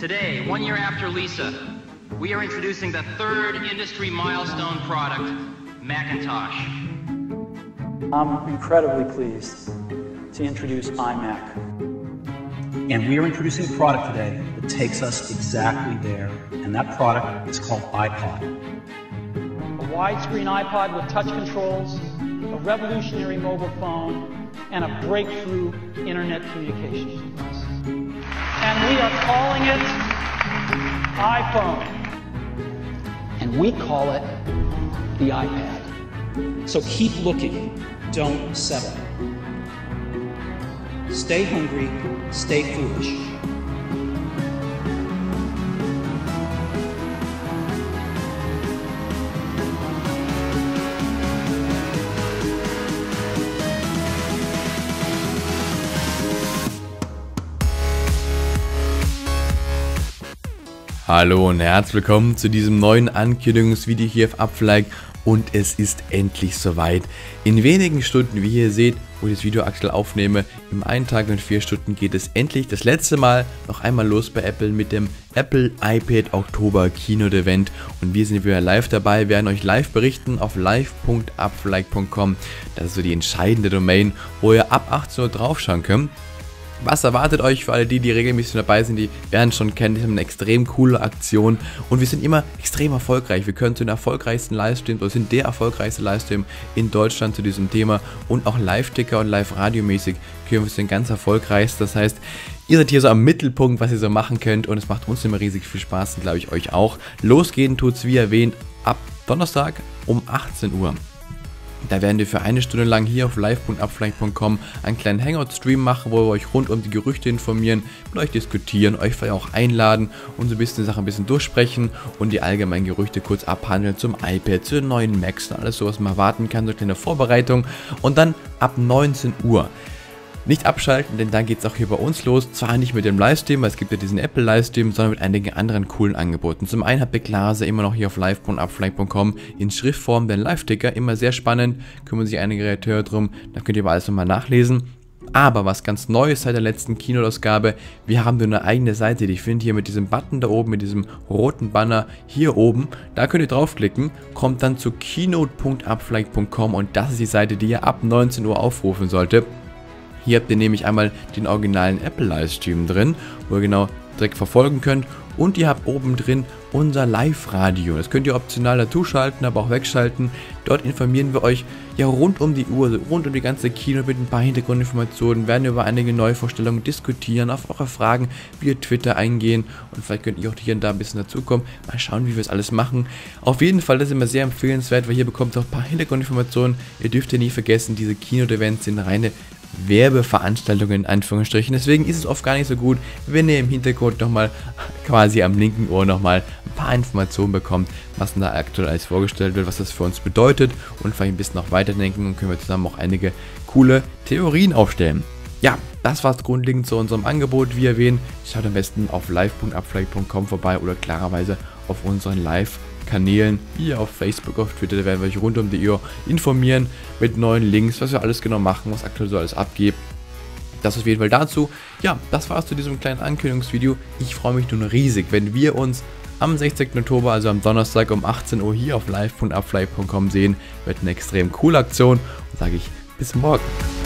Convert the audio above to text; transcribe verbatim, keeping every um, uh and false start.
Today, one year after Lisa, we are introducing the third industry milestone product, Macintosh. I'm incredibly pleased to introduce iMac. And we are introducing a product today that takes us exactly there, and that product is called iPod. A widescreen iPod with touch controls, a revolutionary mobile phone, and a breakthrough internet communications device. And we are calling it iPhone. And we call it the iPad. So keep looking, don't settle. Stay hungry, stay foolish. Hallo und herzlich willkommen zu diesem neuen Ankündigungsvideo hier auf Upflike und es ist endlich soweit. In wenigen Stunden, wie ihr seht, wo ich das Video aktuell aufnehme, im einen Tag und vier Stunden geht es endlich das letzte Mal noch einmal los bei Apple mit dem Apple iPad Oktober Keynote Event und wir sind wieder live dabei, werden euch live berichten auf live punkt upflike punkt com. Das ist so die entscheidende Domain, wo ihr ab achtzehn Uhr draufschauen könnt. Was erwartet euch für alle die, die regelmäßig dabei sind, die werden schon kennen, die haben eine extrem coole Aktion und wir sind immer extrem erfolgreich. Wir können zu den erfolgreichsten Livestreams, oder sind der erfolgreichste Livestream in Deutschland zu diesem Thema und auch Live-Ticker und Live-Radio-mäßig können wir sind ganz erfolgreich. Das heißt, ihr seid hier so am Mittelpunkt, was ihr so machen könnt und es macht uns immer riesig viel Spaß und glaube ich euch auch. Losgehen tut's wie erwähnt ab Donnerstag um achtzehn Uhr. Da werden wir für eine Stunde lang hier auf live punkt upflike punkt com einen kleinen Hangout-Stream machen, wo wir euch rund um die Gerüchte informieren, mit euch diskutieren, euch vielleicht auch einladen und so ein bisschen die Sache ein bisschen durchsprechen und die allgemeinen Gerüchte kurz abhandeln zum iPad, zu den neuen Macs und alles so, was man erwarten kann, so eine kleine Vorbereitung. Und dann ab neunzehn Uhr. Nicht abschalten, denn dann geht es auch hier bei uns los. Zwar nicht mit dem Livestream, weil es gibt ja diesen Apple-Livestream, sondern mit einigen anderen coolen Angeboten. Zum einen habt ihr Klase immer noch hier auf live punkt upflike punkt com in Schriftform den Live-Ticker, immer sehr spannend, kümmern sich einige Redakteure drum, da könnt ihr aber alles nochmal nachlesen. Aber was ganz neu ist seit der letzten Keynote-Ausgabe, wir haben eine eigene Seite, die findet ihr mit diesem Button da oben, mit diesem roten Banner hier oben. Da könnt ihr draufklicken, kommt dann zu keynote punkt upflike punkt com und das ist die Seite, die ihr ab neunzehn Uhr aufrufen solltet. Hier habt ihr nämlich einmal den originalen Apple-Livestream drin, wo ihr genau direkt verfolgen könnt. Und ihr habt oben drin unser Live-Radio. Das könnt ihr optional dazu schalten, aber auch wegschalten. Dort informieren wir euch ja rund um die Uhr, rund um die ganze Keynote mit ein paar Hintergrundinformationen, werden über einige Neuvorstellungen diskutieren, auf eure Fragen via Twitter eingehen und vielleicht könnt ihr auch hier und da ein bisschen dazukommen. Mal schauen, wie wir es alles machen. Auf jeden Fall, das ist immer sehr empfehlenswert, weil hier bekommt ihr auch ein paar Hintergrundinformationen. Ihr dürft ja nie vergessen, diese Keynote-Events sind reine Werbeveranstaltungen in Anführungsstrichen. Deswegen ist es oft gar nicht so gut, wenn ihr im Hintergrund nochmal quasi am linken Ohr nochmal ein paar Informationen bekommt, was da aktuell alles vorgestellt wird, was das für uns bedeutet und vielleicht ein bisschen noch weiterdenken und können wir zusammen auch einige coole Theorien aufstellen. Ja, das war es grundlegend zu unserem Angebot. Wie erwähnt, schaut am besten auf live punkt upflike punkt com vorbei oder klarerweise auf unseren Live Kanälen, hier auf Facebook, auf Twitter, da werden wir euch rund um die Uhr informieren mit neuen Links, was wir alles genau machen, was aktuell so alles abgeht. Das auf jeden Fall dazu. Ja, das war's zu diesem kleinen Ankündigungsvideo. Ich freue mich nun riesig, wenn wir uns am sechzehnten Oktober, also am Donnerstag um achtzehn Uhr hier auf live punkt upflike punkt com sehen. Wird eine extrem coole Aktion und sage ich bis morgen.